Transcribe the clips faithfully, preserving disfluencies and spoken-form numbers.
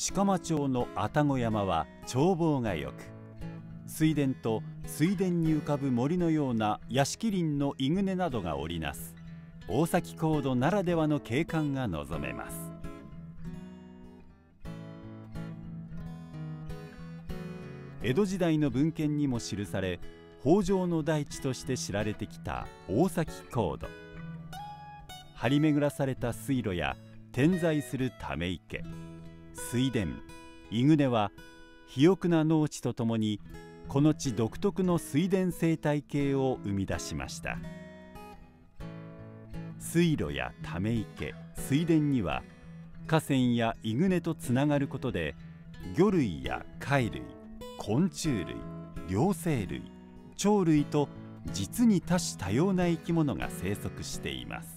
鹿間町の愛宕山は眺望がよく、水田と水田に浮かぶ森のような屋敷林の伊畝などが織りなす大崎コードならではの景観が望めます。江戸時代の文献にも記され、豊穣の大地として知られてきた大崎コード。張り巡らされた水路や点在するため池、水田、伊畝は肥沃な農地とともにこの地独特の水田生態系を生み出しました。水路やため池、水田には河川や伊畝とつながることで、魚類や貝類、昆虫類、両生類、鳥類と実に多種多様な生き物が生息しています。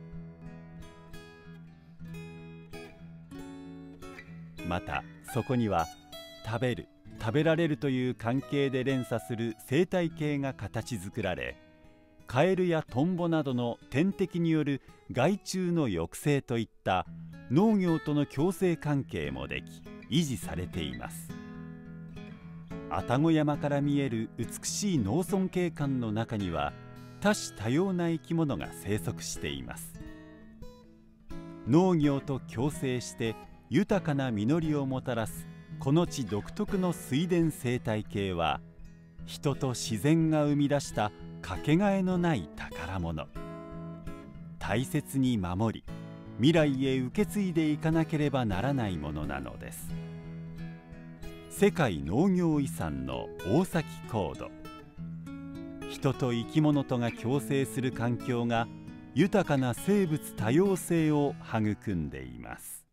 またそこには食べる、食べられるという関係で連鎖する生態系が形作られ、カエルやトンボなどの天敵による害虫の抑制といった農業との共生関係もでき維持されています。愛宕山から見える美しい農村景観の中には多種多様な生き物が生息しています。農業と共生して豊かな実りをもたらすこの地独特の水田生態系は、人と自然が生み出したかけがえのない宝物。大切に守り、未来へ受け継いでいかなければならないものなのです。世界農業遺産の大崎コード。人と生き物とが共生する環境が豊かな生物多様性を育んでいます。